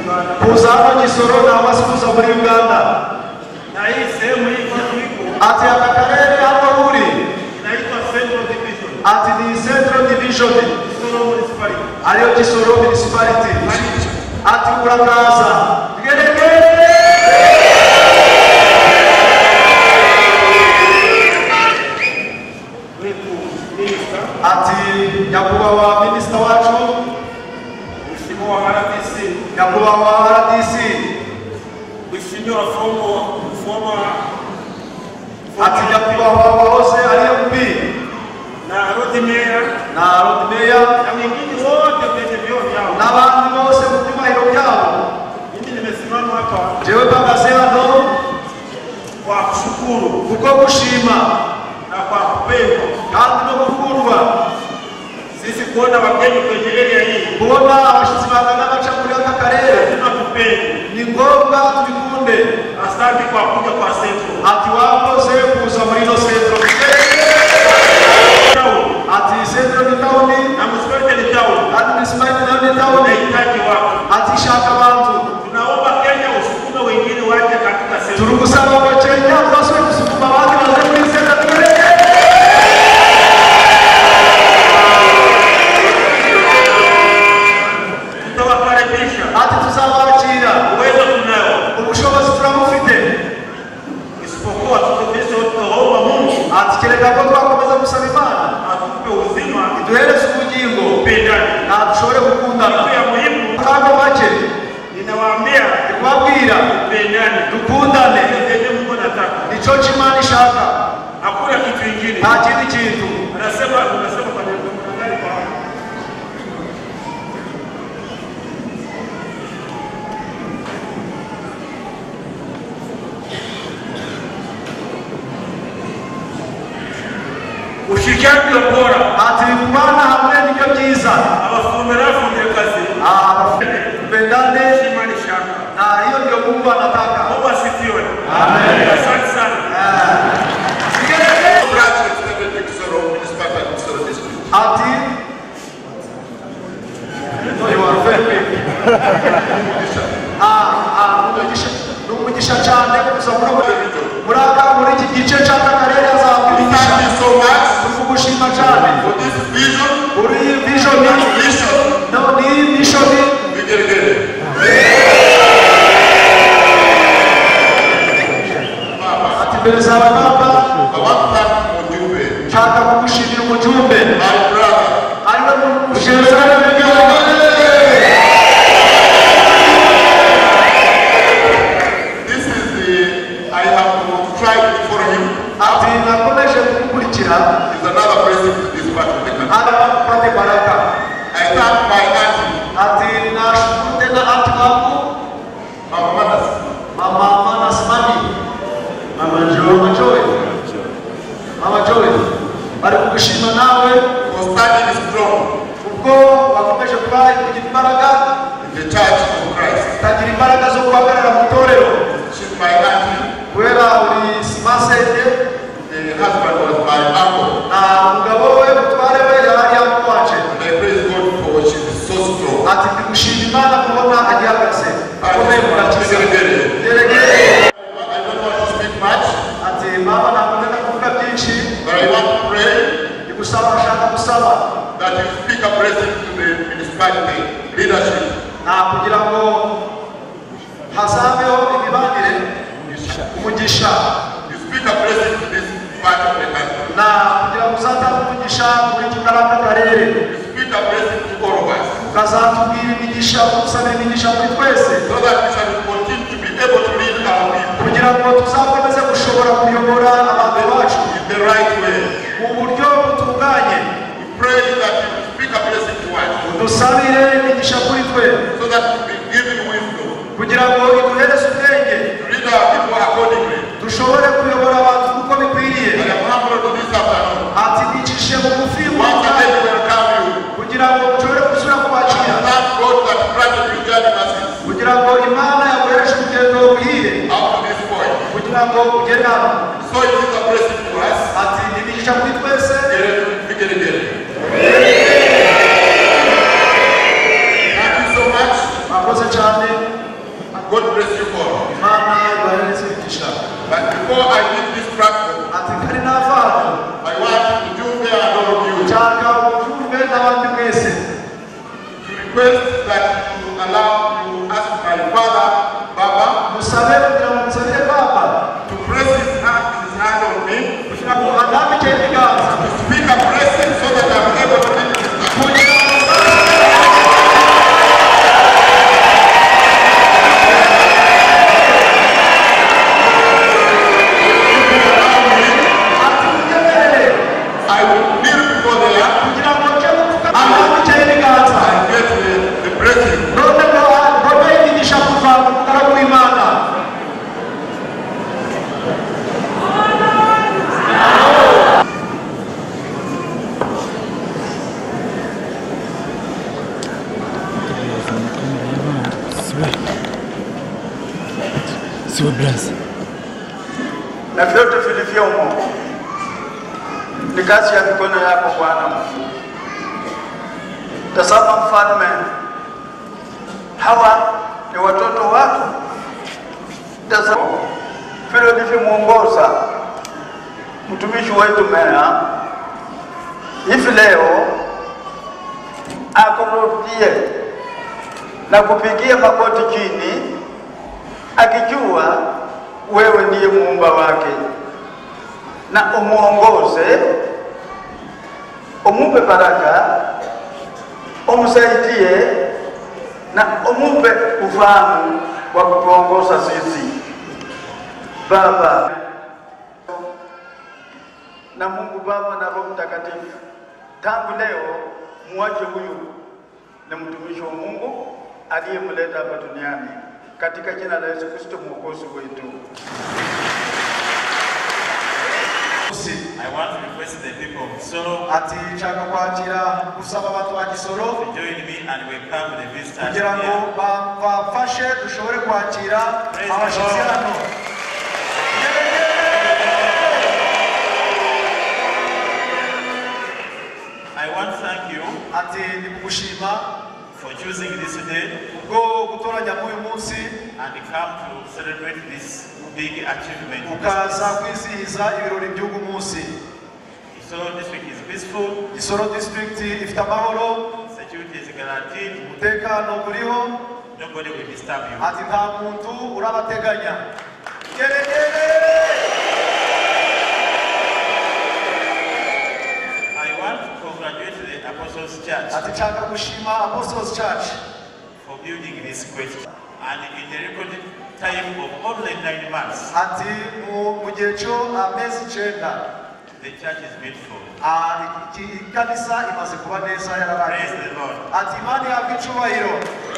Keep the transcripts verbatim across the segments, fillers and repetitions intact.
Kuzano Gisoro na wasukuza muri Uganda. Na hii sehemu hii kwa kuliko. Ati akakarere hapa uri. Inaitwa Central Division. Ati ni Central Division. Gisoro Municipality. Aliyo Gisoro Municipality. Ati urakaza. Geregere. Ati nyakubahwa minister wacu Mheshimiwa R D C nyakubahwa R D C Mheshimiwa former former ati nyakubahwa wahoze ari M P na road mayor na road mayor na wengine wote kwenye vyoo vyao na bantu bose mu byubahiro byabo. Mimi nimesimama hapa Jewe mpagaze hano kwa kushukuru kuko gushima na kwa kupenda kandi no gukundwa sisi kuona wageni kwenye area hii, kubona abashitsi bagana baca muri aka karere tunakupenda, ni ngombwa tubikunde. asante kwa kuja kwa Central. Ati wakoze kuza muri no Central. Ati Central ni town na municipality ni town, ati municipality ni town tunahitaji watu. ati shaka abantu. Tunaomba Kenya usukume wengine waje katika Central. Turugusaba kwa Kenya baswe kusukuma watu baze muri Central. Ati tuzabakira uwezo tunao, ubushobozi turamufite, isipokuwa tutotese tunaomba Mungu ati kereka ko twakomeza gusaba Imana atupe uzima, iduhereze ubugingo tupendane na dushobore gukundana. ya muhimu Kama make ninawaambia kubabwira tupendane, dukundane, ndio Mungu anataka, nico Imana ishaka, hakuna kitu kingine. nta kindi kintu. Anasema tunasema kwa neno mwanadamu kwa ushirikiano bora, ati kubana hamwe nibyo byiza, abafumirafu ndio kazi, pendane imani shaka, na hiyo ndio Mungu anataka. Mungu asifiwe. Amen. Asante sana. Ati no you are very ah ah umugisha umugisha cyane kuza muri muraka muri iki gice cy'aka karere azakubigisha. So much tukugushima cyane for this vision, uri vision mission, no ni mission we get it. ati mbere zawe baba I want to thank Mujumbe, nshaka kugushimira umujumbe my brother. ariwe mushezana w'igihugu. This is the, I have tried before him. ati nakomeje kugukurikira. He's another president to this part of the country. Anapate baraka. I thank my auntie, ati nashukuru tena ati wangu Mama Manas, mama Manas Mani, mama Joe, mama Joe, mama Joe, bari kugushima nawe for standing strong ubwo wakomeje kuba kugira imbaraga in the church of Christ. utagira imbaraga zo guhagarara mu itorero She's my auntie. kubera uri simasenge. The husband was my uncle. na umugabo we mutware we yari yamuwaje. And I praise God for she's so strong. ati ndigushima Imana kubona agihagaze akomeye mu gakiza. Geregere. Geregere. I don't want to speak much, ati mama nakunda kuvuga byinshi, but I want to pray ndigusaba nshaka gusaba that you speak a blessing to the municipality leadership. na kugira ngo hazabeho imibanire umugisha, You speak a blessing to this part of the country. na kugira ngo uzatange umugisha muri kikaraka karere, You speak a blessing to all of us, ukazatubwira imigisha, usabira imigisha muri twese, so that we shall continue to be able to lead our people kugira ngo tuzakomeze gushobora kuyobora abantu bacu in the right way. mu buryo butunganye. We pray that you speak a blessing to us, Udusabire imigisha kuri twe so that we be given wisdom kugira ngo iduhereze ubwenge to lead our people accordingly. dushobore kuyobora abantu kuko bikwiriye. I am humbled to this afternoon. ati nicishe bugufi Once again, we welcome you. kugira ngo dushobore gusubira kubakira, Thank God that granted you journey mercies kugira ngo Imana yakoreshe urugendo ruhire up to this point. kugira ngo ugere hano. So it is a blessing to us. ati imigisha kuri twese. Get it, get it. Thank you so much. Mwakoze cyane. God bless you all. But before I leave this platform, I want to do there and all of you to request that you allow you ask my father, Baba, to press his hand, his hand on me, to speak a blessing so that I'm able to leave this platform. I will kneel before the Lord and get the, the blessing. Na vyote vilivyomo ni kazi ya mikono yako Bwana. Tazama mfalme, hawa ni watoto wako. Tazama vile ulivyomuongoza mtumishi wetu Meya hivi leo, akurudie na kupigia magoti chini, akijua wewe ndiye muumba wake, na umuongoze, umupe baraka, umsaidie na umupe ufahamu wa kutuongoza sisi. Baba na Mungu Baba na Roho Mtakatifu, tangu leo muache huyu na mtumishi wa Mungu aliyemleta hapa duniani, katika jina la Yesu Kristo Mwokozi wetu. I want to request the people of Soro ati chaka kwakira kusaba abantu ba Gisoro to join me and welcome the visitors kugira ngo here. bafashe dushobore kwakira abashitsi hano. I want to thank you ati ndikushima for choosing this day go gutoranya mu uyu munsi and come to celebrate this big achievement. ukaza kwizihiza ibirori by'ugu munsi. Soro district is peaceful. Gisoro district ifite amahoro, Security is guaranteed. umutekano uriho, Nobody will disturb you. ati nta muntu urabateganya. Geregere! I want to congratulate the Apostles Church ati chaka kushima Apostles Church for building this great and in the recorded time of only nine months. ati mu gihe cyo amezi icyenda The church is beautiful. ikanisa imaze kuba neza Praise yarabaye. the Lord. ati Imana ihabwe icyubahiro.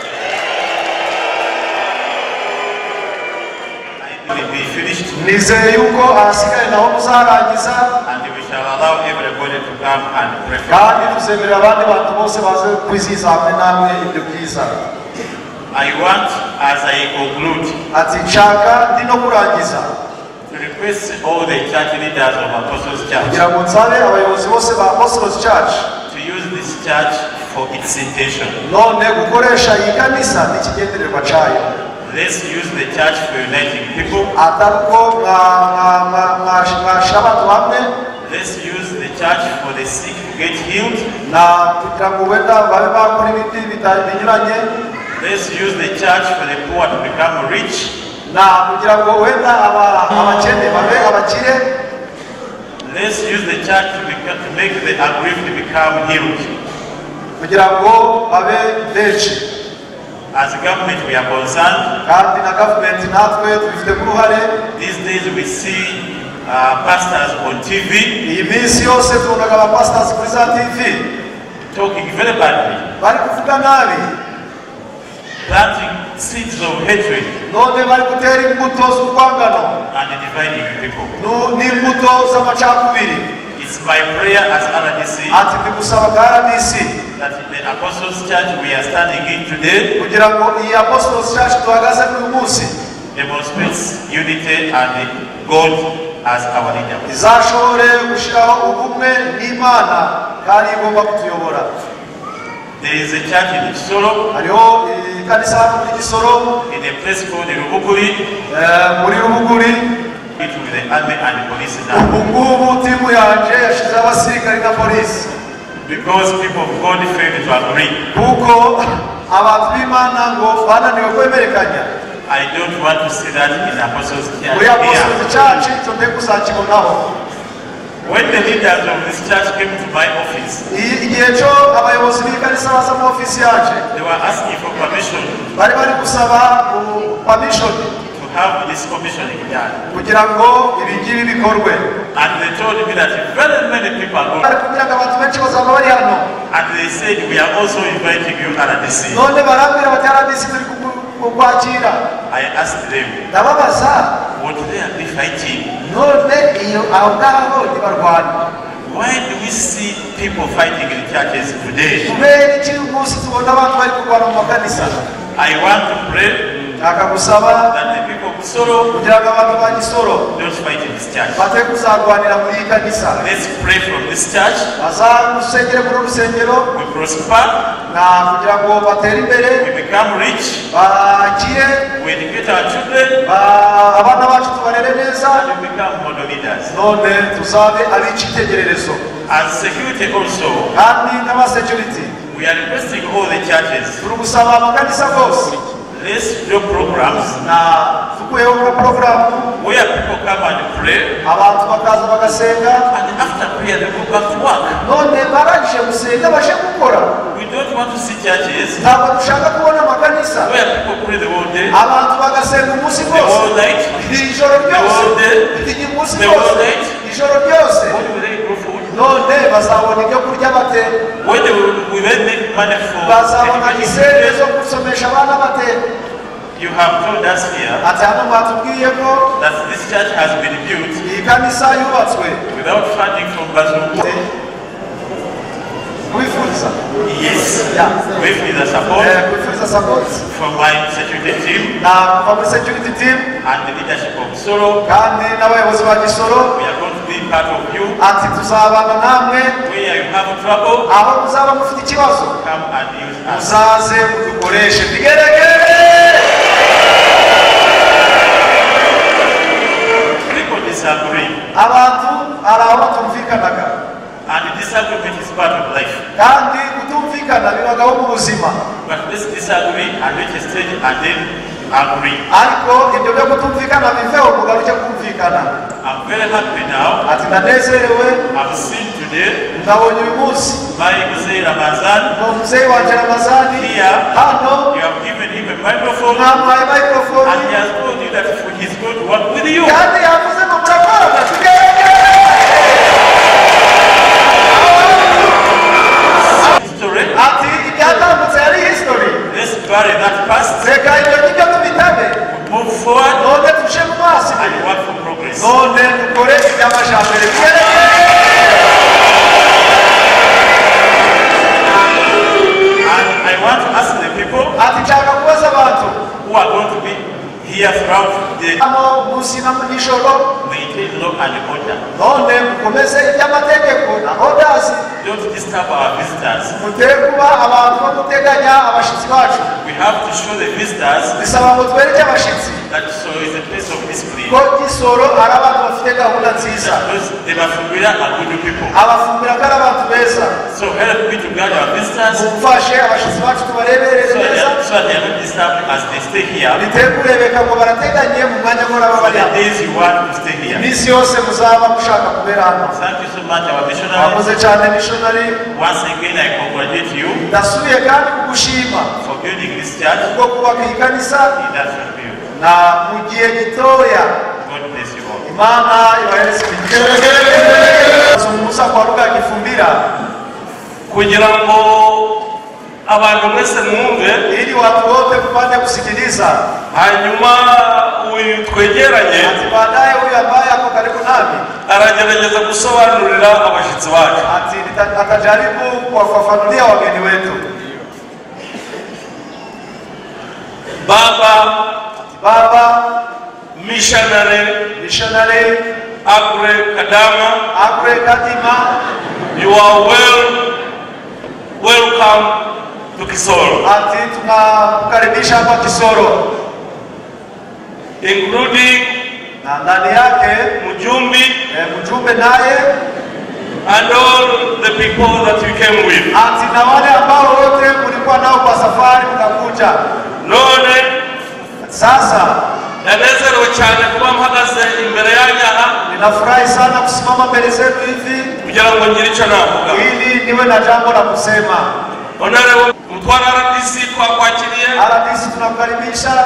I will be finished Nizeye yuko ahasigaye naho muzarangiza, and we shall allow everybody to come and pray for kandi tuzemerera abandi bantu bose baze kwizihiza hamwe namwe ibyo byiza. I want, as I conclude, ati nshaka ndi no kurangiza to request all the church leaders of Apostles Church kugira ngo nsabe abayobozi bose ba Apostles Church to use this church for its intention. none gukoresha iyi kanisa n'ikigendererwa cyayo. Let's use the church for uniting people. atari uko mwashyira abantu hamwe, Let's use the church for the sick to get healed. na kugira ngo wenda babe bakora ibindi binyuranye, Let's use the church for the poor to become rich. na kugira ngo wenda abakene babe abakire, Let's use the church to, become, to make the aggrieved become healed. kugira ngo babe benshi. As a government, we are concerned. kandi na government natwe tubifite uruhare. These days we see uh, pastors on T V iyi minsi yose tubonaga aba pastors kuri za T V talking very badly, bari kuvuga nabi, planting seeds of hatred none bari gutera imbuto z'urwangano and dividing people. n'imbuto z'amacakubiri. It's my prayer as R D C ati bigusaba ka R D C that the Apostles Church we are standing in today kugira ngo iyi Apostles Church tuhagaze kuri uyu munsi demonstrates unity and God as our leader. izashobore gushyiraho ubumwe n'Imana kandi igomba kutuyobora. There is a church in Soro hariho ikanisa hano muri Gisoro in a place called Rubuguri, eh, muri Rubuguri. it with the army and the police now. Ubu ngubu timu yanje yashize abasirikare na polisi Because people of God failed to agree. kuko abantu b'Imana ngo bananiwe kwemerekanya. I don't want to see that in Apostles' Church Muri Apostles here. Church icyo ndeke kuzakibonaho. When the leaders of this church came to my office, Igihe cyo abayobozi b'ikanisa baza mu ofisi yanje they were asking for permission bari bari gusaba permission to have this commissioning done. kugira ngo ibingibi bikorwe. And they told me that very many people are going. Bari kugira ngo abantu benshi bazaba bari hano. And they said, we are also inviting you R D C. None barambwira bati R D C turi kukwakira. I asked them, Ndababaza would they be fighting? none iyo aho ngaho ntibarwana. Why do we see people fighting in churches today? Kubera iki umunsi tubona abantu bari kurwana mu makanisa. I want to pray Akagusaba that the people of Gisoro kugira ngo abantu ba Gisoro don't fight in this church. bate kuzarwanira muri iyi kanisa. Let's pray from this church. Baza gusengera muri urusengero We prosper, na kugira ngo batere imbere we become rich, bakire we educate our children, ba- abana bacu tubarere neza and we become model leaders. none tuzabe ab'icyitegererezo. As security also, Kandi n'abasecurity we are requesting all the churches, turi gusaba amakanisa bose let's do programs na tukuyeho nka porogaramu where people come and pray, abantu bakaza bagasenga and after prayer they go back to work. none barangije gusenga baje gukora. We don't want to see churches Ntabwo dushaka kubona amakanisa where people pray the whole day, abantu bagasenga umunsi the whole wose night, ijoro the ryose whole day, iyi munsi the whole wose night. ijoro ryose What will they grow food? none bazabona ibyo kurya bate When they will, will they make money for bazabona isente zo education? gusomesha abana bate. You have told us here Ati hano batubwiye ko that this church has been built iyi kanisa yubatswe without funding from Bazungu. kubifuriza Yes, Yeah. with the support Eh, kubifuriza support from my security team na kuva muri security team and the leadership of Soro. kandi n'abayobozi ba Gisoro. We are going to be part of you. Ati tuzabana namwe Where you have trouble, aho muzaba mufite ikibazo come and use us. muzaze mudukoreshe bigeregere. People disagree, Abantu hari aho batumvikanaga and disagreement is part of life. kandi kutumvikana bibagaho mu buzima, But let's disagree and reach a stage and then agree. ariko ibyo byo kutumvikana biveho mugaruke kumvikana. I'm very happy now. Ati ndanezerewe I've seen today ndabonye uyu munsi my Mzee Ramazan umubyeyi wanjye Ramazani here. hano You have given him a microphone mwamuhaye microphone and he has told you that he's going to work with you. kandi yavuze ngo murakorana tugeregere. Story. Ati ibyatambutse yari history, Let's bury that past, reka ibyo ngibyo tubitabe move forward, none tuje mu maso and work for progress. none dukore iby'amajambere bigeregere. And I want to ask the people Ati nshaka kubaza abantu who are going to be here throughout the hano munsi na mu nijoro maintain law and order. none mukomeze iby'amategeko na orders, Don't disturb our visitors. mutere kuba abantu bo guteganya abashyitsi bacu. We have to show the visitors Bisaba ngo twereke abashyitsi that so is a place of discipline. ko Gisoro ari abantu bafite gahunda nziza, Because the Bafumira are good people. abafumbira ko ari abantu beza. So help me to guide our visitors so Mumfashe abashyitsi bacu tubareberere neza, that, so that they are not disturbed as they stay here. biteye kurebeka ngo barateganye mu mwanya ngo baba For bari the hano. days you want to stay here. Iminsi yose muzaba mushaka kubera hano. Thank you so much, our missionary. Wakoze cyane missionary, Once again, I congratulate you ndasubiye kandi kugushima for building this church bwo kubaka iyi kanisa in that view. na mu gihe gitoya. God bless you all. Imana ibahereze imigisha. Zungumza kwa lugha ya Kifumbira kugira ngo abantu mwese mwumve, ili watu wote kupate kusikiliza. hanyuma uyu twegeranye Ati baadaye huyu ambaye ako karibu nami aragerageza gusobanurira abashyitsi bacu. ati nita- atajaribu kuwafafanulia wageni wetu. Baba Baba missionary missionary Agre Kadama, Agre Kadima, you are well welcome to Kisoro, ati tunakaribisha hapa Kisoro, including na ndani yake Mjumbi eh, mjumbe naye and all the people that you came with. ati na wale ambao wote mlikuwa nao kwa safari mkakuja. None Sasa ndanezerewe cyane kuba mpagaze imbere yanyu aha, ninafurahi sana kusimama mbele zenu hivi kugira ngo ngire icyo navuga. ili niwe na jambo la kusema. Honorable Mutwara R D C twakwakiriye, R D C tunakukaribisha,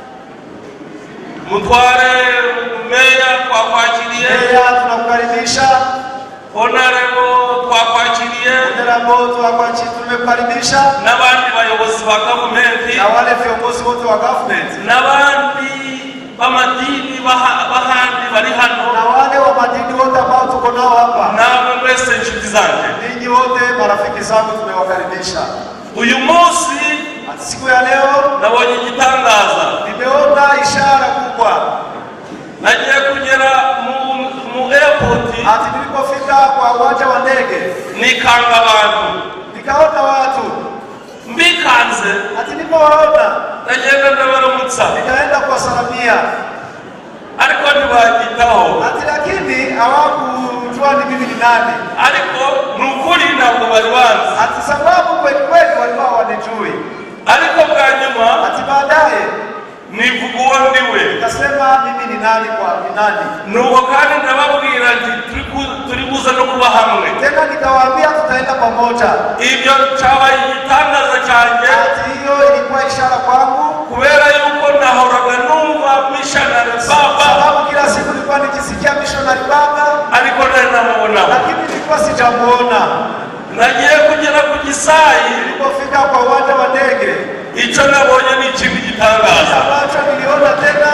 Mutware Meya twakwakiriye, Meya tunakukaribisha, Honorable twakwakiriye, Honorable twakwakiriye tumekukaribisha, n'abandi bayobozi ba government na wale viongozi wote wa government, n'abandi b'amadini bahandi bari hano, na wale wa madini wote ambao tuko nao hapa, namwe mwese inshuti zanjye, ninyi wote marafiki zangu tumewakaribisha. Uyu munsi siku ya leo nabonye igitangaza, nimeona ishara kubwa. Nagiye kugera mu, mu airport, ati nilipofika kwa uwanja wa ndege nikanga abantu, nikaona watu mbikanze, ati nilipowaona nagenda ndabaramutsa, nikaenda kuwasalamia, ariko ntibanyitaho, ati lakini hawakujua ni mimi ni nani, ariko nukuri ntabwo bari banzi, ati sababu kweli kweli walikuwa wanijui, ariko bwa nyuma ati baadaye nivuga uwo ndiwe, nikasema mimi ni nani kwa ni nani, nuko kandi ndababwira nti turi buza no kuba hamwe, tena nikawaambia tutaenda pamoja. Ibyo cyabaye igitangaza cyanjye, ati hiyo ilikuwa ishara kwangu, kubera yuko nahoraga numva missionary baba, sababu kila siku nilikuwa nikisikia missionary baba, ariko nari namubona, lakini nilikuwa sijamuona. Nagiye kugera ku Gisayi, nilipofika kwa uwanja wa ndege, icyo nabonye ni ikintu gitangaza, ambacho niliona tena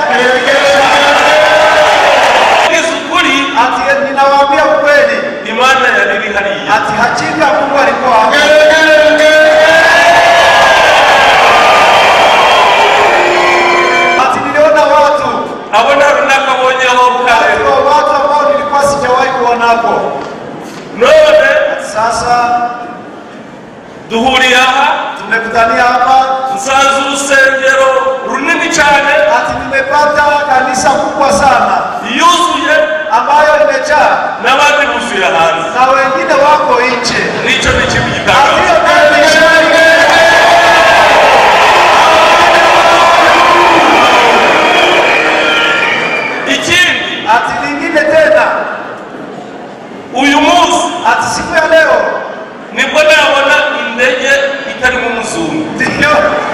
ukuri, ati ninawaambia ukweli, Imana yari iri hariya, ati hakika Mungu alikuwa hapo. Ati niliona watu, abona runakabonyeho kare, watu ambao nilikuwa sijawahi kuonapo. None sasa duhuriye aha, tumekutania hapa, nsanze urusengero runini cyane, ati nimepata kanisa kubwa sana yuzuye, ambayo imejaa, n'abandi buzuye hanze, na wengine wako nje. Nicyo ni ikintu gitangaza. Ikindi ati lingine tena, uyu munsi, ati siku ya leo nibwo nabona indege itari mu muzungu. Ndio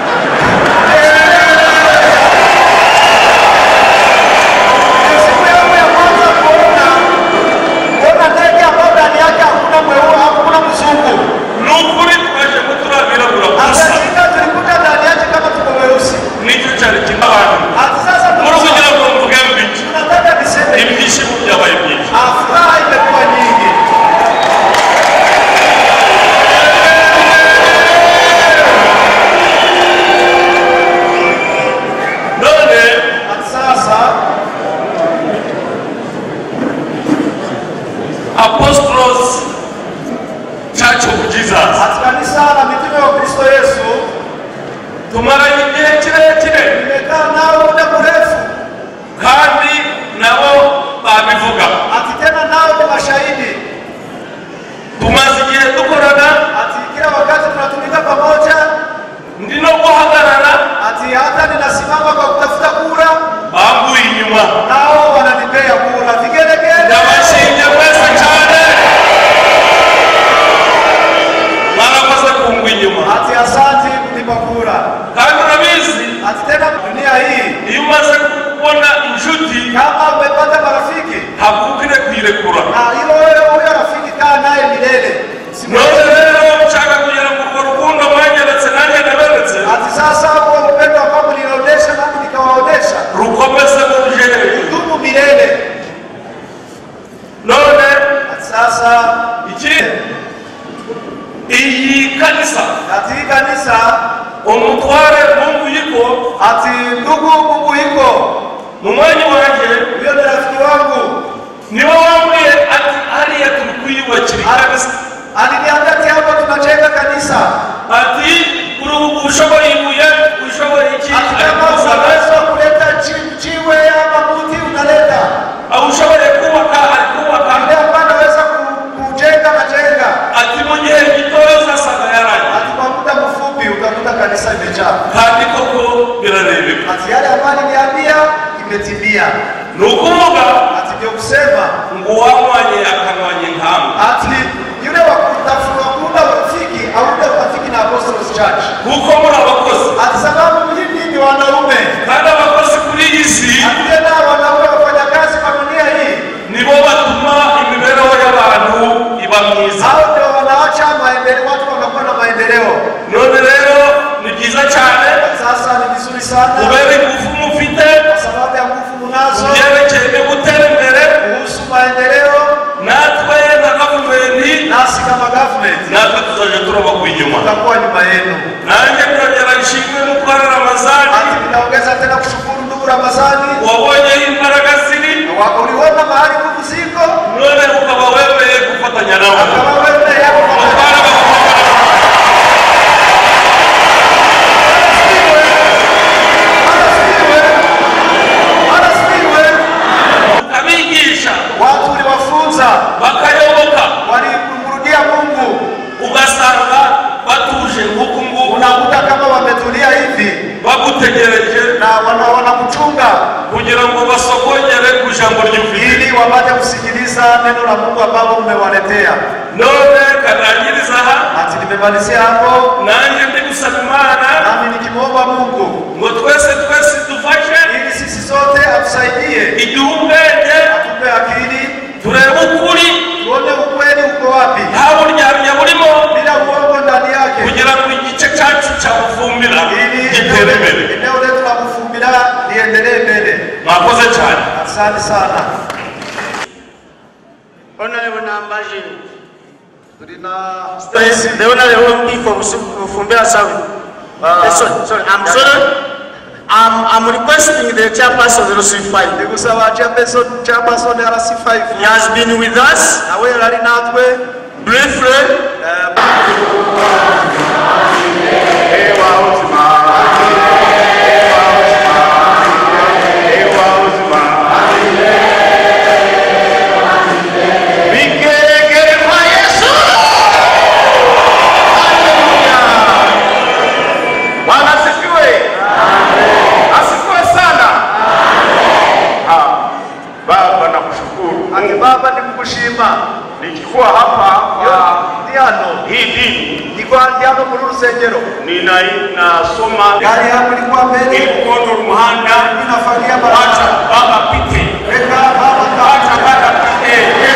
siku yangu ya kwanza kuona kuona ndege ambayo ndani yake hakuna mweusi, hakuna mzungu. Nukuri twaje kuturabirabura gusa, hakika tulikuta ndani yake kama tuko weusi. Nicyo cyari kintu ati sasa muri kugira ngo mvuge mbiki, tunataka niseme ibyishimo byabaye byinshi, furaha imekuwa nyingi. None sasa Apostles Church of Jesus, kanisa la mitume wa Kristo Yesu, tumaranye igihe kirekire, nimekaa nao muda mrefu, kandi nabo babivuga, ati tena nao ni mashahidi. Tumaze igihe dukorana, ati kila wakati tunatumika pamoja, ndi no guhagarara, ati hata ninasimama kwa kutafuta kura, bambuye inyuma, nao wananipea kura vigelegele. ndabashinje mwese cyane, mwarakoze kungwa inyuma, ati asante kunipa kura. kandi urabizi, ati tena dunia hii, iyo umaze kubona inshuti, kama umepata marafiki, hakukire kuyirekura, na hilo wewe huyo rafiki kaa naye milele. none rero nshaka kugira ngo urwo rukundo mwanyeretse nanjye naberetse, ati sasa huo upendo ambao mlinionyesha nami nikawaonyesha, rukomeze mujere dumu milele. none ati sasa iki iyi kanisa, ati hii kanisa, umutware Mungu yiko, ati ndugu Mungu iko mu mwanya wanjye, huyo ni rafiki wangu, niwe wambwiye ati hariya turi kuyubakira kanisa, aliniambia ati hapo tunajenga kanisa, ati ushoboye ibuye ushoboye iki kama unaweza kuleta jiwe ama mti unaleta au ushoboye kubaka alikuwaka ndio hapana weza kujenga majenga ati mwenye gitoza sana yarani ati kwa muda mfupi utakuta kanisa imejaa kandi koko birarebeka ati yale amani niambia imetimia nukuvuga ati ndio kusema nguwamwanye akanwanye nkamu ati yule wa kutafuta kuunda rafiki au rafiki na Apostles Church kuko muri abakozi ati sababu nyinyi ni wanaume kandi abakozi kuri isi ati na wanaume wafanya kazi kwa dunia hii nibo batuma imibereho y'abantu iba myiza hao ndio wanaacha maendeleo watu wanakuwa na maendeleo none rero ni byiza cyane sasa ni vizuri sana ubebe ngufu mufite kwa sababu ya nguvu mnazo byerekeye gutera imbere kuhusu maendeleo natwe na gavumenti nasi kama government natwe tuzaje turoba ku inyuma tutakuwa nyuma yenu nanjye ndongera nshimwe mutwara Ramazani ati ninaongeza tena kushukuru ndugu Ramazani wabonye imbaraga ziri uliona mahali nguvu ziko none ukaba wemeye gufatanya nabo kama wewe yako abigisha watu uliwafunza bakayoboka walimrudia Mungu ugasanga batuje huku nguku unakuta kama wametulia hivi bagutegereje na wana wanakuchunga kugira ngo basogongere ku jambo ry'ufite ili wapate kusikiliza neno la Mungu ambalo mmewaletea none kanangiriza ha ati nimemalizia hapo nanjye ndi gusaba Imana nami nikimwomba Mungu ngo twese twese dufashe ili sisi sote atusaidie idumbenge atupe akili turebe ukuri tuone ukweli uko wapi nta buryarya burimo bila uongo ndani yake kugira ngo igice cyacu cya bufumbira gitere imbere eneo letu la kufumbira liendelee mbele mwakoze cyane asante sana Honorable Nambaji, tulina the Honorable M P for Fumbira South. Uh, sorry, sorry, I'm sorry. I'm, I'm requesting the chairperson of the R C five. nikusaba chairperson chairperson ya R C five He has been with us na wewe ali natwe briefly. Baba nikukushima Nikikuwa hapa kwa diano hii dini niko diano mu rusengero nina nasoma gari yangu ilikuwa mbele ikondo umuhanda inafagia acha barabara baba pite weka baba acha baba pite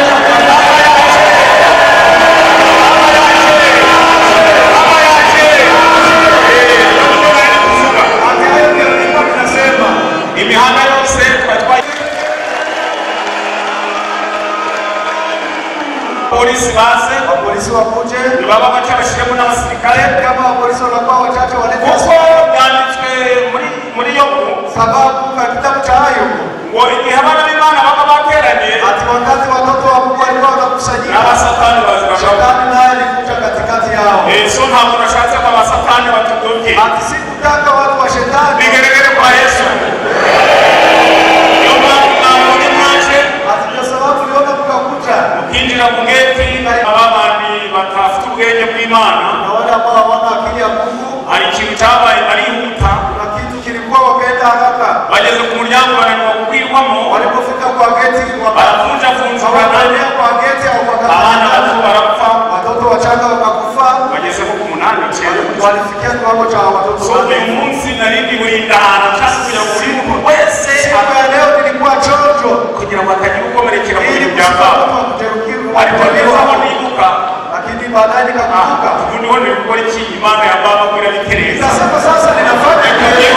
imihanda yose twatwaye polisi base polisi wakuje ni baba bacha bashiremo n'abasirikare kama polisi wanakuwa wachache walete kuko byanditswe muri muri yo sababu kwa kitabu cha hayo ngo igihe abana b'Imana baba bateranye ati wakati watoto wa Mungu walikuwa wanakusanyika n'abasatani bazirashaka shetani naye alikuja katikati yao eh so ntabwo nashatse ko abasatani batudoke ati sikutaka watu wa shetani bigeragere kwa Yesu yo mpamvu muri mwaje ati ndio sababu uliona mkakuja ukinjira mu geti ababandi batafite ubwenge bw'Imana na wale ambao hawana akili ya Mungu hari ikintu cyabaye barihuta na kitu kilikuwa wakaenda haraka bageze ku muryango bananirwa kukwirwamo walipofika kwa geti baravunja vunja wakaenea kwa geti au abana bato wakakata barapfa watoto wachanga wakakufa bageze ku munani icyenda walifikia kiwango cha watoto so uyu munsi narindi burinda ahantu cyangwa kugira ngo buri muntu wese siku ya leo nilikuwa chocho kugira ngo atagira ukomerekera mu ili bintu bya baba ariko niba kujeruhiwa nibuka lakini baadaye nikakumbuka ubu niho ni gukora iki Imana ya baba bwira bitereza sasa sasa ninafanya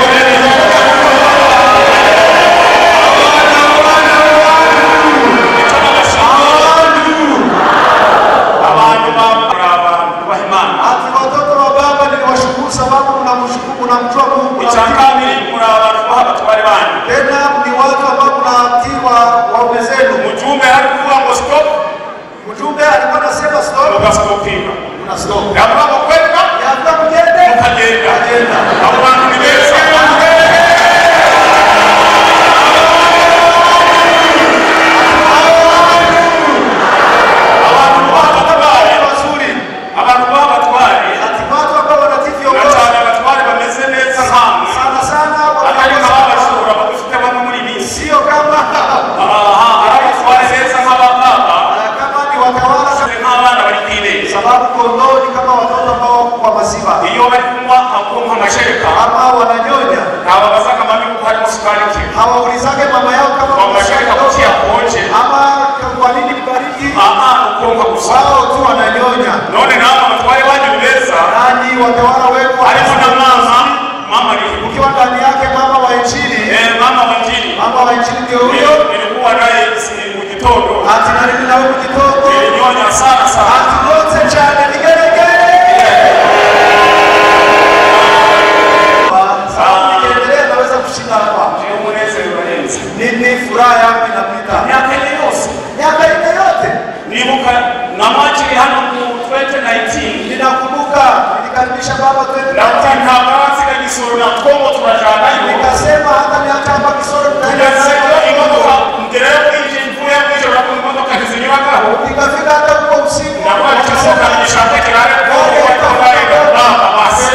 abantu abantu bahimana ati watoto wa baba niliwashukuru sababu mnamshukuru mnamjua Mungu icyakabiri muri abantu bahatware bandi tena ni watu ambao mnatii wa waume zenu mujumbe ari kuvuga ngo stop mjumbe alikuwa anasema stop ukastopinga una stop yavuga ngo kwenda yavuga mjende mukagenda agenda abo bantu ni beza abantu b'abatware wazuri abantu b'abatware ati watu ambao wanatii viongozi cyane abatware bameze neza hamwe sana sana atari nk'ababashobora badufite bamwe muri iyi minsi sio kama aha abatware beza nk'abababa kama ni watawala nk'abana bari kwibeshya sababu kondoo ni kama watoto ambao wako kwa maziwa iyo bari kunywa akumva amashereka ama wananyonya ntababazaga mami kuko harimo sukari nke hawaulizage mama yao kama wamashereka kuki yakonje ama kwa nini baridi aha ukumva gusa wao tu wananyonya none nawe abatware banyu beza nani watawala wetu harimo na mama mama ni ukiwa ndani yake mama wa injili eh mama wa injili mama wa injili ndio huyo nilikuwa naye mu gitondo ati nani nawe mu gitondo nilinyonya sana sana ati wote cyane nigeregere nigeregere naweza kushinda hapa ndio munezero urenze nini furaha yangu inapita miaka ile yose miaka ile yote nibuka na maji hano mu twenty nineteen ninakumbuka nilikaribisha baba Lakini twenty habazi na Kisoro na Kongo tunajana hiyo. nikasema hata miaka hapa Kisoro tutaenda Tunasema imodoka mgereo kinje mfuya mwisho na imodoka hizinywaga. nikafika hata kwa usiku Na kwa tusoka nishate kirare kwa kwa kwa baba basi.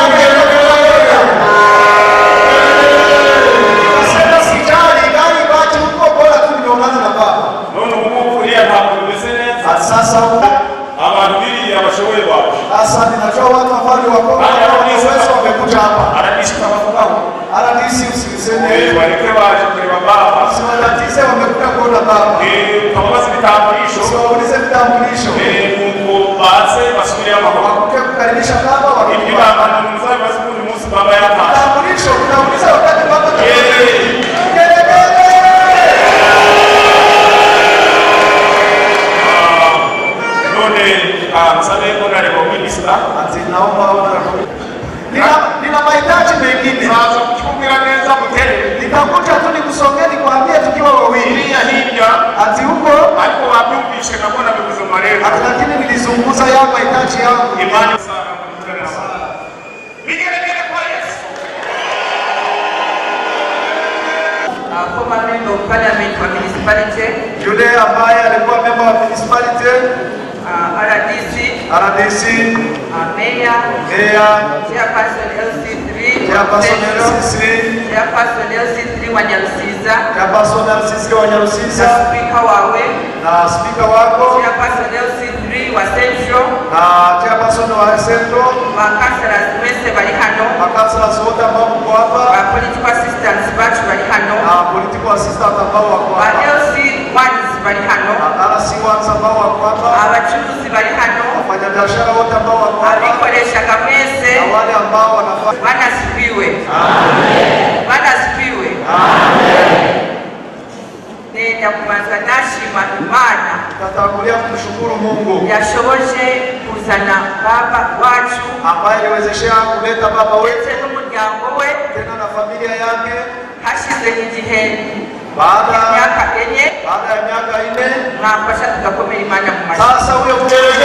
nikasema sijali gari baki huko bora tu nionane na baba Nono Mungu kulia hapo nimesene. sasa huko Abantu bili abashoboye babo. sasa ninajua watu ambao wako uwezo wamekuja hapa Anadisha kama kwa. aradisi usiviseme Eh walikuwa waje kwa baba. siwatatize wamekuja kuona baba Eh kama vitambulisho. siwaulize vitambulisho Eh Mungu baadhi basubiria mahoro. wakuja kukaribisha baba Ibi wakijua baba mzee basi munsi baba yako. vitambulisho tunauliza wakati baba Eh msabe kuna leo minister ati naomba ona nina nina mahitaji mengine sasa kuchukua neza mtele nitakuja tu nikusongeni kuambia tukiwa wawili ya hija ati huko hapo wapi upishe na kuna mbizo marefu ati lakini nilizunguza ya mahitaji yangu imani sana kumtana sana vigelegele kwa Yesu former member of parliament wa municipality yule ambaye alikuwa member wa municipality uh, R D C R D C uh, mayor mayor chairperson L C three chairperson L C three chairperson L C three wa Nyarusiza chairperson L C three wa Nyarusiza na speaker wawe na speaker wako chairperson L C three wa Central na chairperson wa Central wa councillors wese bali hano makansela wote ambao mko hapa wa political assistants bacu bali hano na political assistant ambao wako wa hapa L C ones bali hano na R C ones ambao wako hapa abacuruzi bali hano wafanyabiashara wote ambao wako hapa abikoreshaga mwese na wale ambao wanafanya Bwana sifiwe. Amen. Bwana sifiwe. Amen. Nenda kubanza nashima Imana Tutatangulia kumshukuru Mungu yashoboje kuzana baba wacu ambaye aliwezesha kuleta baba wetu ndetse n'umuryango we tena na familia yake hashize igihe baada imyaka enye baada ya miaka ine mwafasha tugakomera Imana mu mashyi. sasa huyo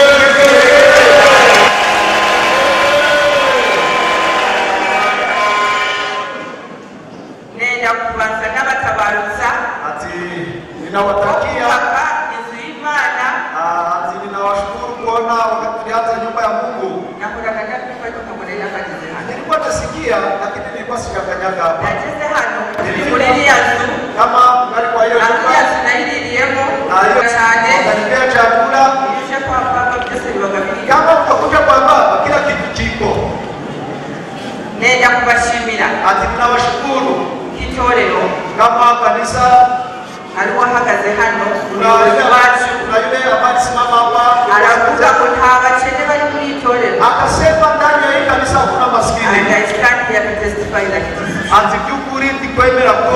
Nenda kubanza n'abatabaruza ati ninawatakia kubaka inzu y'Imana ati ninawashukuru kuona wakati tulianza nyumba ya Mungu. nakoraga ndakwifuza tukakorera akageze hano Nilikuwa nasikia lakini nilikuwa sijakanyaga hapa. nageze hano muri iriya nzu Kama ngali kwa hiyo iriya nyumba nzu nayiriyemo na hiyo cyane wakanipea chakula ije kwa baba byose bibaga biri kama utakuja kwa baba kila kitu kiko. nenda kubashimira Ati ninawashukuru k'itorero kama kanisa hariho ahagaze hano kuna umuyobozi wacu kuna yule ambaye simama hapa aravuga ngo nta bakene bari mu itorero akasema ndani ya hii kanisa hakuna maskini. and I stand here to testify that it is true. Ati byukuri ndikwemera ko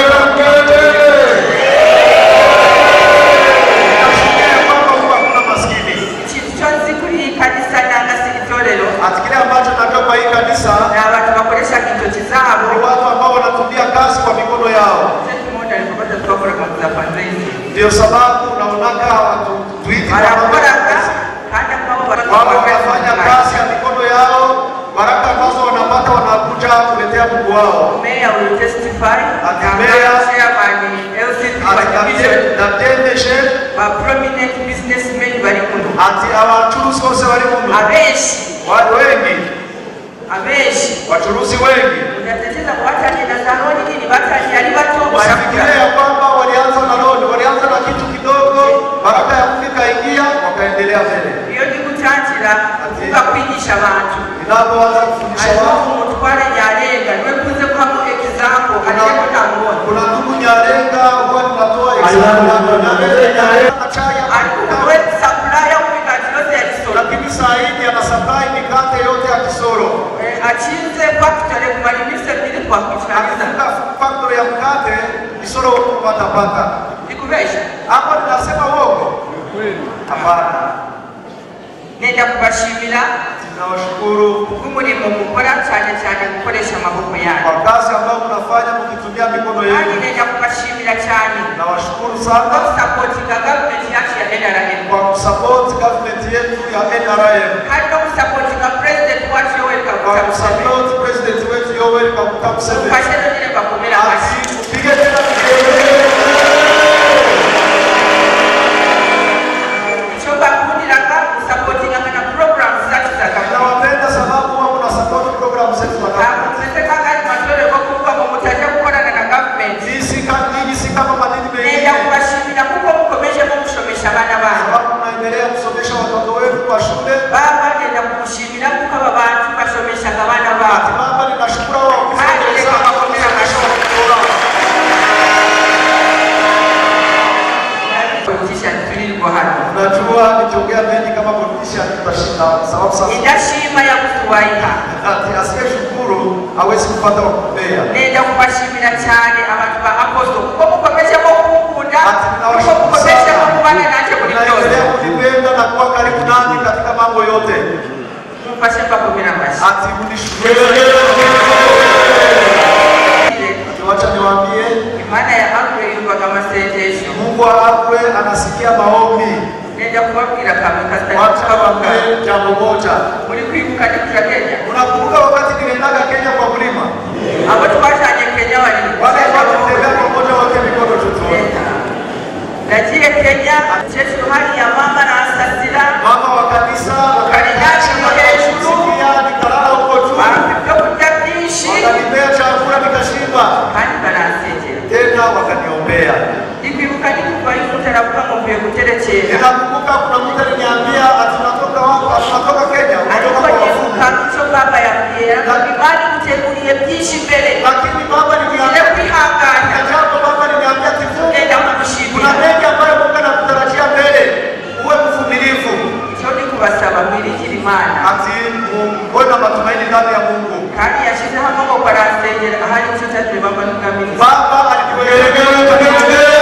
ikintu cyo nzi kuri iyi kanisa nanga si itorero ati kile ambacho najua kwa hii kanisa ni abantu bakoresha intoki zabo ni watu ambao wanatumia kazi kwa mikono yao. sekimoda nikobaza twakora mu za fundraising Ndio sababu naonaka watu tuiti barakoraga kandi akabo wao wanafanya kazi ya mikono yao, baraka mkuu wao. Mayor will testify. Ati mayor chairman L C P na tendeshe ba prominent businessmen bari kuno. Ati abacuruzi bose bari kuno. Abeshi watu wengi. Abeshi wacuruzi wengi. Unateteza kuacha na saloni nini bata yali bato wasifikiria kwamba walianza na loni, walianza na kitu kidogo, baraka ya Mungu ikaingia wakaendelea mbele. Hiyo ni kutangira kuka kwigisha abantu. Inapoanza kufundisha watu mutware Nyarenga niwe kuze kwa example aliyeko tambo. Kuna ndugu Nyarenga huwa tunatoa example Nyarenga achaya alikuwa supplier wa mikate yote ya Kisoro. Lakini saa hii ana supply mikate yote ya Kisoro. Achinze factory kumalimisha bili kwa kufanyiza. Factory ya mkate Kisoro kupata pata. Nikubesha. Hapo tunasema uongo. Hapana. Nenda kubashimira. Tunawashukuru kumurimo mukora cyane cyane gukoresha amaboko yanyu. Kwa kazi ambayo mnafanya mkitumia mikono yenu. Kandi nenda kubashimira cyane. Nawashukuru sana kwa support government yacu ya N R M. Kwa support government yetu ya N R M. Kandi no support president wacu Yoweri Kaguta Museveni. Kwa support president wetu Yoweri Kaguta Museveni. Kwa sababu nile bakomera basi. Pige tena kelele. Choba kundiraka supporting na programs zatu za kama. Nawapenda sababu wao kuna support programs zetu za kama. Tunataka gani matoro kwa kuwa mmoja kukora na government. Sisi kama sisi kama madini mengi. Nenda kubashimira kuko mukomeje mu kushomesha bana bana. Sababu tunaendelea kusomesha watoto wetu kwa shule. Baba nenda kukushimira kuko abantu bashomesha bana bana. Baba ninashukuru wao kusomesha bakomera mashoro. Unajua nikiongea mengi kama politisha tutashinda sababu sasa indashima ya kutuwaika ati asiyeshukuru hawezi kupata kumbea. Nenda kubashimira cyane abantu ba apostle kuko mukomeje ko kukunda kuko mukomeje ko kubana nanje kuri byose. Naendelea kunipenda na kuwa karibu nami katika mambo yote. Mupashe bakomera mashi. Ati mnishukuru. Wacha niwaambie Imana ya Akwe yuko kama sengesho. Mungu wa Akwe anasikia maombi. Nenda kubabwira kamwe kasta. Wacha niwaambie jambo moja. Muri kwibuka ni kuja Kenya. Unakumbuka wakati nilienda Kenya kwa mlima? Abo twashanye Kenya wali. Wale ambao tutembea pamoja wote mikono tutoe. Najiye Kenya, Yesu hali ya mama na asasira. Mama wa kanisa wakaniacha Yesu nikalala huko juu. Wakapika kutakishi. Wakanipea chakula nikashiba. Kandi baransejera. Tena wakaniombea. Nikwibuka nikuva yikutera kuka mvuye guterekera. Ninakumbuka kuna mtu aliniambia tunatoka wapi? Tunatoka Kenya. Unatoka kwa wafuka kicho baba yambia. Kabibali kutegulie byinshi mbere. Lakini baba aliniambia kwihangana. Jambo baba aliniambia kifungu. Nenda kushimira. Kuna mengi ambayo Mungu anakutarajia mbele. Uwe mvumilivu. Choni kubasaba mwirikira Imana. Ati mbona matumaini ndani ya Mungu. Kandi yashize hamwe ngo baransengera ahari cyo cyatwe baba n'ugamini. Baba alikuelekeza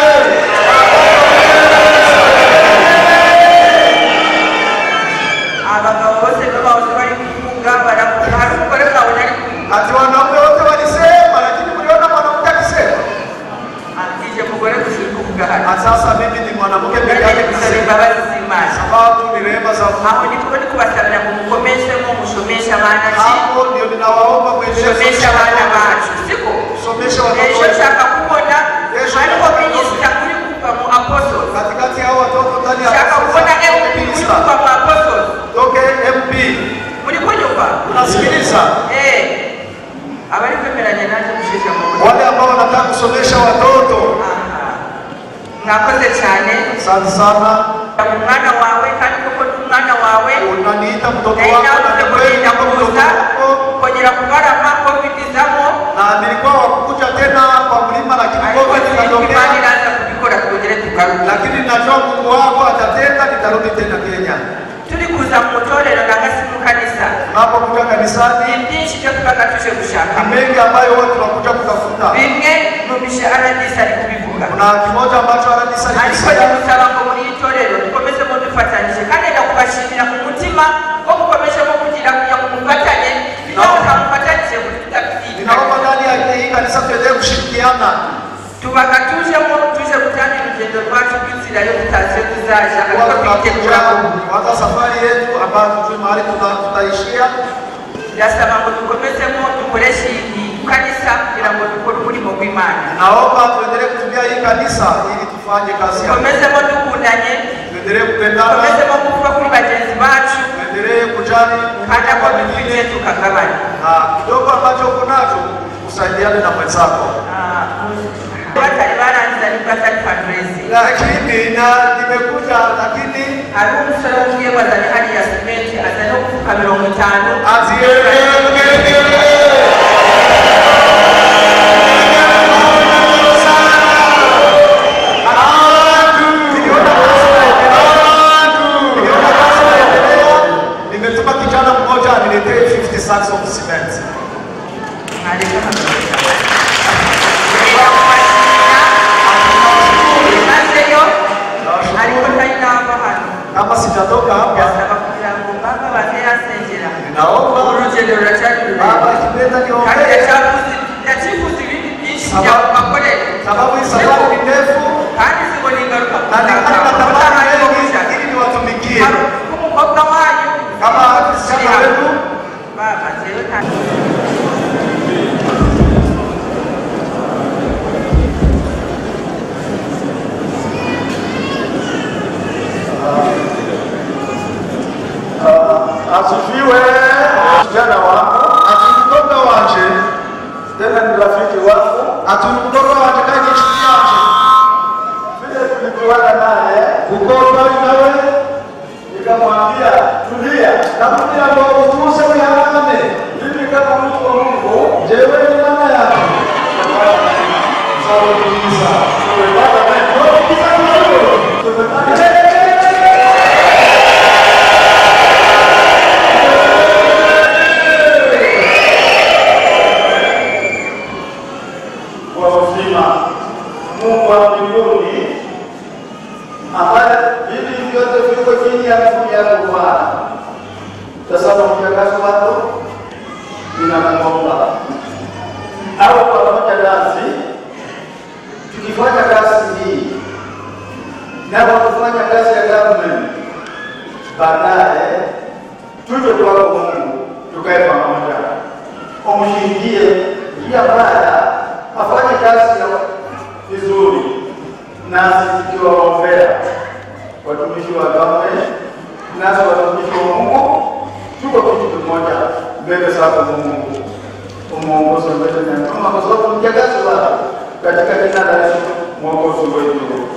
abagabo bose bose bari kufunga barakuha hari umugore kawe nari ati wanaume wote walisema lakini mliona mwanamke akisema atije mugore kushirika kugahana. Sasa mimi ni mwanamke pekee yake kusema imbabazi z'Imana. Sababu ni rehema za Mungu. Hapo ndipo ni kubasabira mukomeshe mu mushomesha bana chi. Hapo ndio ninawaomba mwendelee kusomesha bana bacu. Siko kusomesha watoto. Kesho chaka kuona haliko minister kuli kupa mu apostles. Katikati hao watoto ndani ya chaka kuona M P kuli kupa mu apostles. Toke M P. Mliko nyumba. Unasikiliza? Eh. Abali kwemeranya naje kushesha mu. Wale ambao wanataka kusomesha watoto. Nakoze cyane. Asante sana. Umwana wawe kandi kuko umwana wawe unaniita mtoto wako na kwenda kuuza kongera kugarama kubitizamo na nilikuwa wakukuja tena kwa mlima lakini COVID ikatokea. Ninaanza kubikora kugere tukaruka. Lakini najua Mungu wako atatenda nitarudi tena Kenya. Tulikuza mutorero na gasimu kanisa. Tunapokuja kanisani byinshi byo twagatushe gushaka. Mengi ambayo watu tunakuja kutafuta. Bimwe mu mishahara ndisa ari kubivuga. Kuna kimoja ambacho anadisa ni kusema kusaba ngo muri itorero dukomeze mu dufatanyije kandi ndakubashimira mu mutima ko mukomeze mu kugira kuya kumufatanye naho kamufatanyije mu tutafiti. Ninaomba ndani ya hii kanisa tuendelee kushirikiana. Tubaga tuje mu tuje gutangira urugendo rwacu kw'inzira yo tutaze tuzaja ariko twitegura kwanza safari yetu ambayo tujue mahali tutaishia. Ndasaba ngo dukomeze mu dukoreshe iyi kanisa kugira ngo dukore umurimo w'Imana. Naomba tuendelee kutumia hii kanisa ili tufanye kazi ya Mungu. Komezemo dukundanye, Tuendelee kupendana, komezemo kuvuga kuri bagenzi bacu, tuendelee kujali hata kwa mengine tukagabana. na kidogo ambacho uko nacho usaidiane na mwenzako. Batari barangiza nipata fundraising. Lakini na nimekuja lakini hari umusore umwe wazanye hali ya cement azana kufuka mirongo itanu nimetuma kijana mmoja aniletee fifty sacks of cement. Kama sitatoka hapa, ninaomba Baba kipenda niombe, sababu hii safari ni ndefu na ninatamani wengi ili niwatumikie kama msichana wenu. Asifiwe kijana wangu, atumtoka wanje tena ni rafiki wangu, atumtoka wanje kaje chini yake vile tulikuwa naye kukopa nawe nikamwambia tulia na kulia kwa utuze uyangane mimi kama mtu wa Mungu, je wewe ni maana yako sawa kabisa wewe baba wewe kisa kidogo tumepata Mungu wa mbinguni ambaye hivi vyote viko chini ya miguu yako Bwana. Sasa mjakazi wako ninakuomba au pamoja nasi tukifanya kazi hii na kufanya kazi ya government, baadaye tuje kwa Mungu tukae pamoja, umshikie njia mbaya afanye kazi ya vizuri, nasi tukiwaombea watumishi wa government, nasi watumishi wa Mungu, tuko kitu kimoja mbele zako Mungu, umuongoze mbele na kama kwa sababu mjakazi wako katika jina la Yesu mwokozi wetu.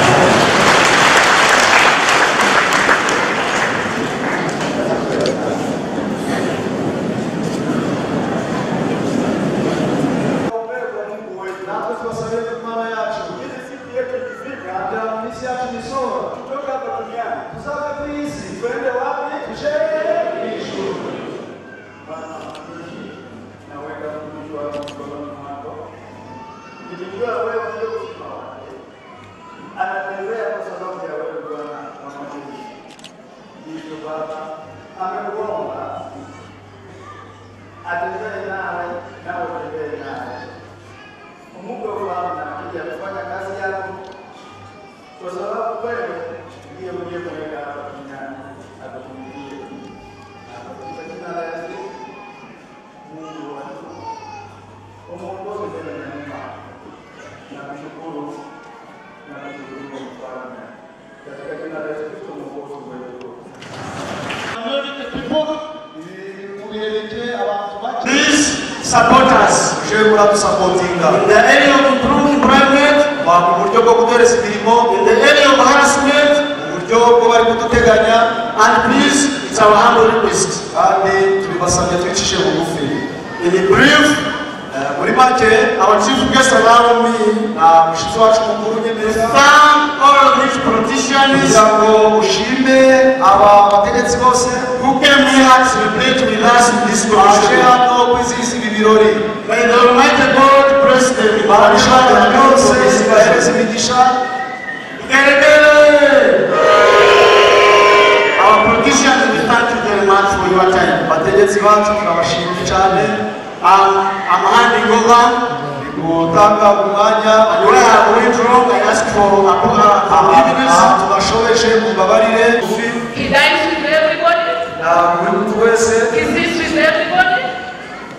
Anatembea kwa sababu ya wewe Bwana wa majeshi. Hivyo Baba amekuomba atembee nawe nawe utembee nawe. Mungu Bwana akija kufanya kazi yako kwa sababu wewe ndiye uliyemweka hapa duniani atutumikie. Na katika jina la Yesu Mungu wetu umuongoze mbele ya nyumba na kushukuru na kushukuru Mfalme katika jina la Yesu Kristo mwokozi wetu. Please support us. Shemu la supportinga. In the area of improving employment, Wa buryo bwo kutereza imirimo, in the area of harassment, buryo bwo bari kututeganya, and please, it's our humble request. kandi tubibasabye twicishe bugufi. In brief, Muri make our chief guest allow me na mushitsi wacu mukuru to nyemerera thank all of these politicians kugira ngo ushime aba bategetsi bose who came here to celebrate with us in this baje commission. hano kwizihiza ibi birori. May the Almighty God bless them. Barabishaka byose bahereze imigisha. Our politicians, we thank you very much for your time. Bategetsi bacu turabashimye cyane. Um, I'm handing over. Gutanga umwanya And where I went wrong, I ask for uh, forgiveness. tubashobeje mubabarire. Is that with everybody? Na buri muntu wese Is this with everybody?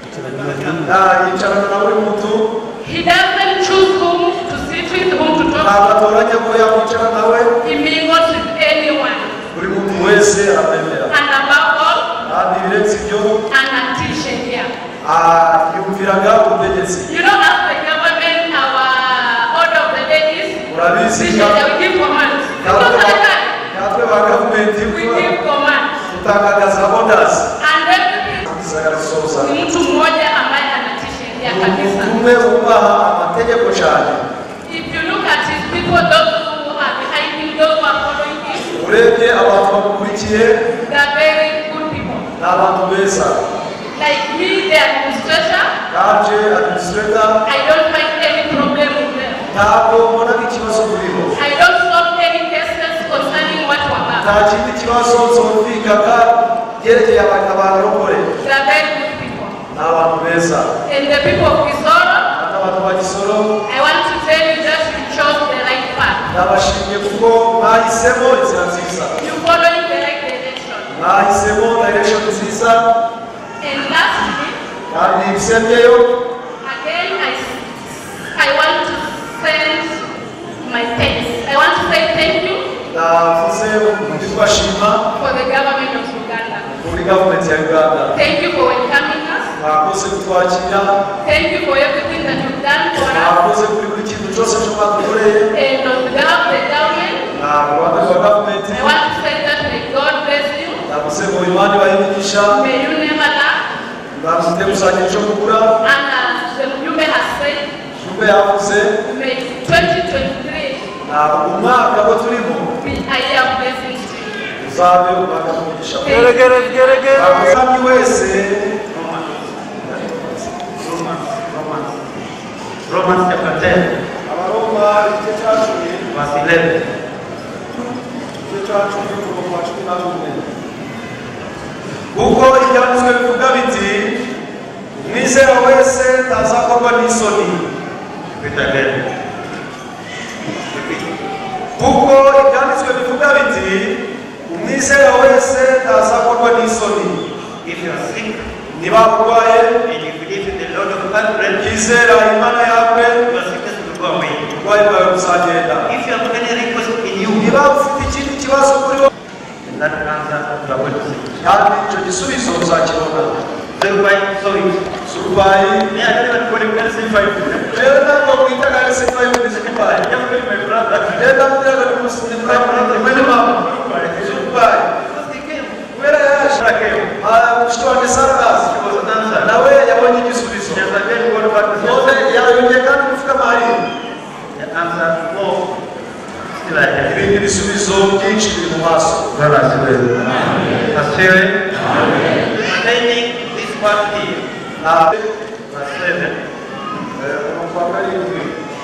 yicarana na buri muntu. He doesn't choose whom to sit with, whom to talk ntabwo atoranya ko yakwicara nawe. to. He mingles with anyone. buri muntu wese aramwemera. And above all, kandi birenze ibyo an attention here. yumviraga ubutegetsi. You know, as the government, our order of the day is, urabizi we give commands. Because of the time, natwe ba gavumenti we give commands. tutangagaza orders. And everything. Ni mtu mmoja ambaye anatii sheria kabisa. umwe ubaha amategeko cyane. If you look at his people, those who are behind him, those who are following him, urebye abantu bamukurikiye they are very good people. ni abantu beza. Like me, the administrator, kanje administrator I don't find any problem with them. ntabwo mbona ikibazo kuri bo. I don't solve any cases concerning what we have. nta kindi kibazo zumvikaga byerekeye abarokore. They are very good people. ni abantu beza. And the people of Kisoro, abantu ba Kisoro I want to tell you that you chose the right path. ndabashimiye kuko mwahisemo inzira nziza. You following the right direction. mwahisemo direction nziza. And lastly, kandi bisemyeyo again, I, I want to send my thanks. I want to say thank you ndavuze kubashima for the government of Uganda. kuri gavumenti ya Uganda. Thank you for welcoming us. mwakoze kutwakira. Thank you for everything that you've done for us. mwakoze kuri buri kintu cyose cyo mwadukoreye. And on behalf of the government, na rwanda rwa gavumenti I want to say that may God bless you. ndavuze ngo imana ibahigisha. May you never lack. ndafite gusangira icyo kugura. And as the Yume has said, Yume yavuze may twenty twenty-three umwaka wo turimo be a year of blessings to you. uzabe umwaka w'umugisha. Geregere geregere. Abasabyi wese Romans chapter ten, abaroma igice cya cumi verse eleven. igice cya cumi umurongo wa cumi na rumwe. kuko ibyanditswe bivuga biti umwizera wese ntazakorwa n'isoni. Repeat again. Repeat. kuko ibyanditswe bivuga biti umwizera wese ntazakorwa n'isoni. If you are sick niba urwaye and you believe in the Lord of Israel, yizera imana yawe your sickness will go away. uburwayi bwawe buzagenda. If you have any request in you, niba ufite ikindi kibazo kuri wowe that answer you are going to see. kandi icyo gisubizo uzakibona. Everybody saw it. surwayi Me, I don't even call him L C five. rero ntabwo witaga ese niba yumvise surwayi. Just call him my brother. rero ndamubwiraga ni umusirimu mwene mama surwayi Because he came. kubera yaje Sarah came. mushiki wanjye saragazi He was an answer. nawe yabonye igisubizo. Yes, again, we go back to none yayongeye kandi gufite amahari. the answer. Oh, still I have. ibindi bisubizo byinshi biri mu maso. God has will. Has spirit. Containing this part here. na Verse seven. umurongo wa karindwi.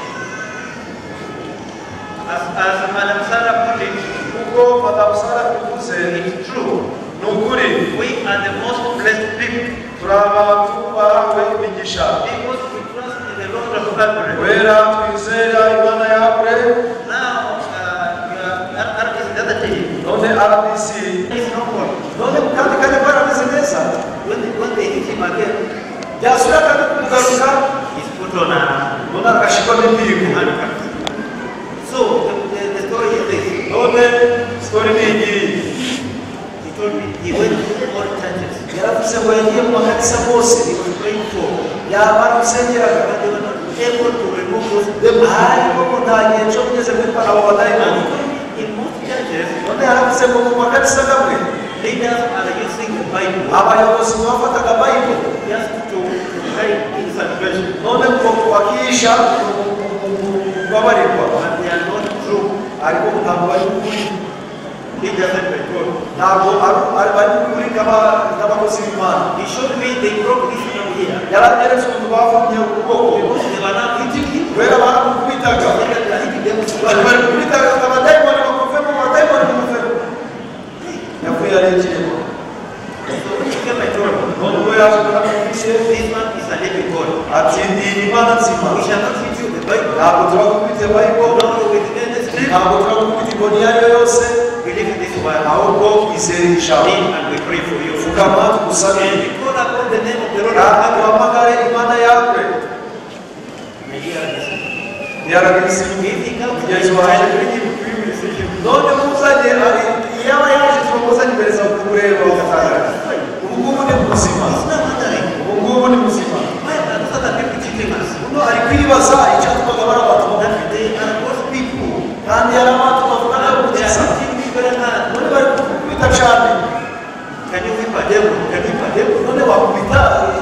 As, as Madam Sarah put it, kuko madamu sara bivuze it's true. ni ukuri We are the most blessed people turi abantu bahawe imigisha because we trust in the Lord of Israel. wera twizera imana yawe. Now, uh, R D C the other day, none R D C there is no God. none kandi kandi barameze neza When they, when they hit him again, byasubira kandi kugaruka he's put on a none agashirwa n'impigo. handcuff. So, the, the, the story is this. none sitori ni igiyi. He told me he went to all churches. yaravuze ngo yagiye mu makanisa bose He was praying for, yaba gusengeraga but they were not able to remove those ariko ngo nta gihe cyo kugeze kwitwara abo badayimoni. In most churches, none yaravuze ngo mu makanisa gamwe leaders are using the Bible abayobozi bafataga bayibuli just to, to hide in salvation, none ngo wakihisha kubabarirwa but they are not true ariko ntabwo bari ukuri. leaders and by God. ntabwo ari bari ukuri nk'abakozi b'imana. He showed me they broke this down here yaranyeretse umuntu bavumye ukuboko because they were not hitting him. kubera baramukubitaga They were hitting them with bari bari kubitaga ngo abadayimoni bakuvemo abadayimoni bakuvemo. yavuye ari ikirego. So when he came, I told him, none ubwo yaje kuramubwiye this man is a living God. ati ndi imana nzima We shall not hit you with the Bible. ntabwo turagukubita bayibolo No, with any spirit. ntabwo turagukubita inkoni iyo ari yo yose. Believe in this word. ahubwo izere ijambo. Stand and we pray for you. Fukama tugusabe. And we call upon the name of the Lord. Kandi duhamagare Imana yawe. Yaragise mugenzi waje kuri none muzanye yaba yaje tumukozanye imbere za kureba ugatanga. Ubu ngubu ni muzima. Ubu ngubu ni muzima. Uno ari kwibaza icyo tuvuga bara abantu kandi yari abantu bavuga n'ubutisa none bari kubita cyane. Can you whip a devil? Can you whip a devil? None wakubita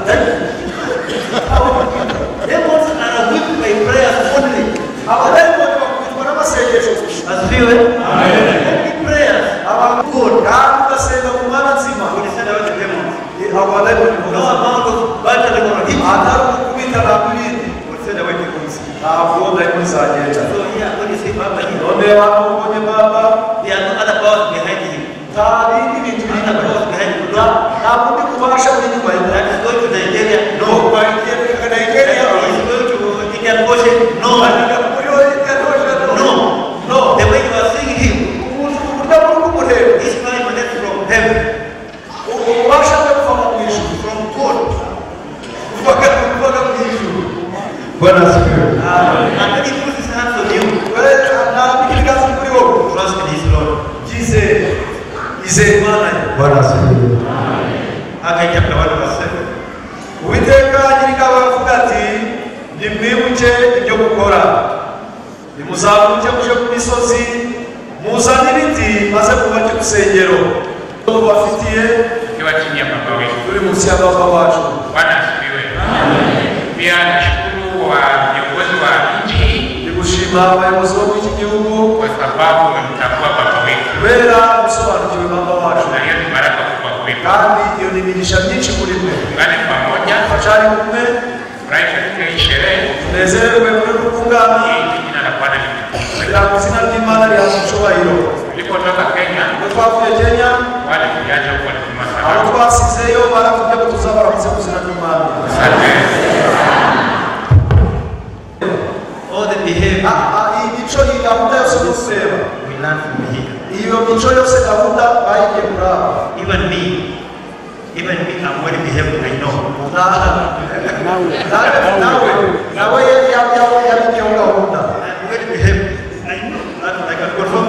Demons are whipped by prayers only. abadayimoni bakubitwa n'amasengesho gusa. Asifiwe. Only prayers. Abakuru kandi ugasenga ku mana nzima. Ulisema wote demons. abadayimoni No amount of battle is going to hit you. atari ukubita na kubindi. Ulisema wote kumsi. ntabwo dayimoni zagenda. So here when you say Baba here, none abantu ubonye baba there are no other powers behind him. nta bindi bintu biri Other inyuma powers ye. behind him. No. nta bundi kubasha buri inyuma ye. That is going to Nigeria. no No. bagiye muri That Nigeria. is going to Indian Ocean. No. bagiye muri Oya no No. no The way you are seeing him, uburyo buri kumureba this man emanates from heaven, ububasha bwe buva mu ijuru from God. buvaga buvaga mu ijuru. Bwana asifiwe. And when he puts his hands on you, wewe ntabwo ibiganza kuri wowe. trust in his Lord. Jize ize Imana ye. Bwana asifiwe. Haggai chapter one verse seven. Uwiteka nyir'ingabo aravuga ati nimwibuke ibyo gukora, nimuzamuke muje ku misozi muzane ibiti maze mwubake urusengero tubafitiye Tukiwa chini ya baba wetu. turi munsi ya baba wacu. Bwana asifiwe. Pia nashukuru wa viongozi wa nchi Ndigushima abayobozi bo muri iki gihugu kwa sababu wamemtambua baba wetu, kubera gusobanukiwe baba wacu, na hiyo ni baraka kubwa kwetu. kandi iyo ni imigisha myinshi muri mwe. Tuungane pamoja Bacari kumwe furahi katika hii sherehe tunezerwe muri rukungani ili jina la Bwana litukuzwe. kugira ngo izina ry'Imana rihabwe icyubahiro. Tulipotoka Kenya, Ubwo twavuye Kenya wale tuliacha huko walituma abo salamu. twasizeyo baratubwiye ko tuzabaramutse ku izina ry'Umwami. Asante. All the behavior Ah, ah, iyi mico iyi gahunda yose yo kureba we learn from here. iyo mico yose gahunda bayigiye kuraba. Even me, even me, I'm well behaved, I know. nawe nawe nawe yabigiyeho gahunda. I'm well behaved, I know. That I can confirm.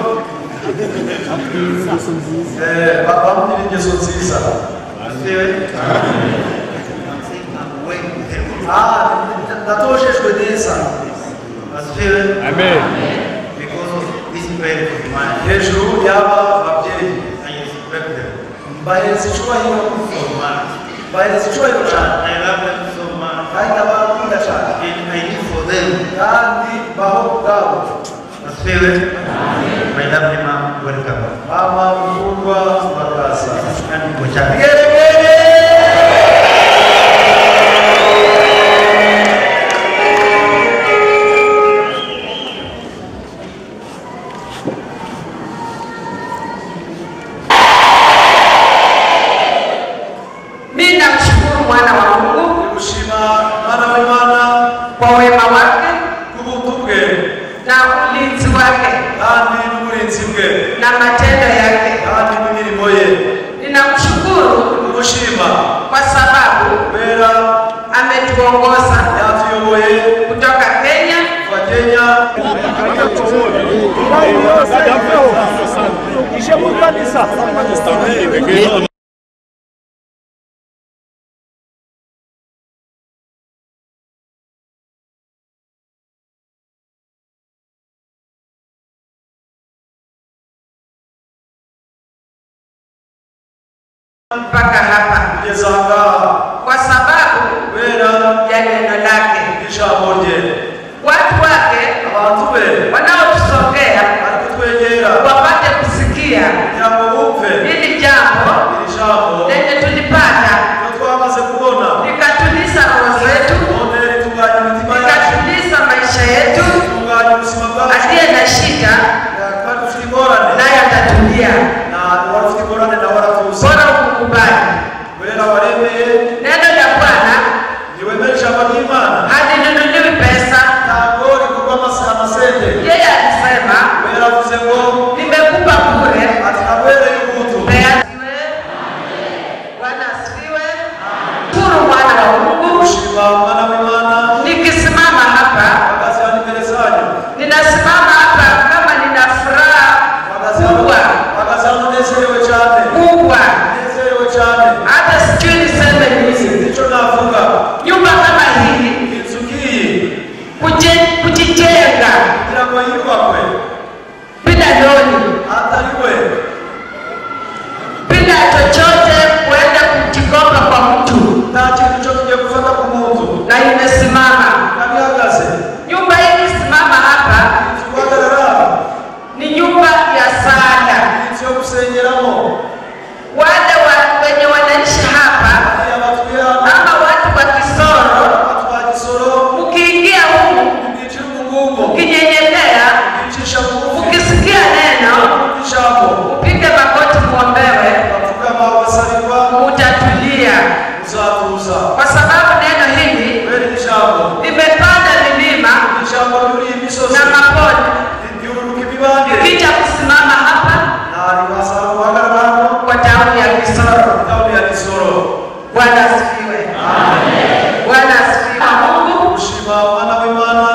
Eh, bamugira ingeso nziza. Asifiwe. I'm saying I'm well behaved. Ah, natojejwe neza. Asifiwe. Amen. Because of this prayer of mine, Hejuru y'aba babyeyi I respect them bahereza icyubahiro, so much. bahereza icyubahiro cyane, I love them so much. kandi ndabakunda cyane, And I live for them. kandi baho ubwabo. Asifiwe. My lovely mom, welcome. Mama mkundwa makaza. And Bochani. Geregere! Mimi namshukuru mwana wa Mungu Ndigushima Mwana w'Imana kwa wema wake kubuntu bwe na ulinzi wake kandi n'uburinzi bwe na matendo yake. kandi n'imirimo ye. Ninamshukuru Ndigushima kwa sababu kubera ametuongoza yatuyoboye kutoka Kenya kuva Kenya mpaka hapa kugeza ngaha kwa sababu kubera ya neno lake. ijambo rye. Watu wake Abantu be wanaotusogea bari kutwegera wapate kusikia kugira ngo bumve hili jambo iri jambo lenye tulipata iyo twamaze kubona likatuliza roho zetu, none ritunganya imitima yacu, likatuliza maisha yetu. ritunganya ubuzima bwacu. Aliye na shida Kandi ufite ingorane naye atatulia, na wari ufite ingorane nawe aratuza. bora ukukubali Kubera waremeye neno la Bwana niwemere ijambo ry'Imana halinunuliwi pesa. ntabwo rigurwa amase- amasente. Yeye Kuje- kujijenga kugira ngo yubakwe bila doni, atariwe bila chochote kuenda kujikopa kwa mtu, nta kintu cyo kujya gufata ku muntu na imesimama. abihagaze. Nyumba hii simama hapa Tuhagarara ni nyumba ya sala. sio kusengeramo. Wale wa- wenye wanaishi hapa Haya batuye hano ama watu wa Kisoro, watu wa Kisoro mkiingia humu, mkichira umugungo mkinyenyekea, mkicisha bugufi mkisikia neno, mkishapo upige magoti muombewe, bafukama basalirwa utatulia, uzatuza kwa sababu neno hili kweli ijambo limepanda milima ijambo ryuri imisozi na mabonde, ryururuka imibande likija kusimama hapa na ribasa guhagarara hano kwa damu ya Kisoro. damu ya Kisoro. Bwana asifiwe. Amen. Bwana asifiwe. Mungu Ushima mwana w'Imana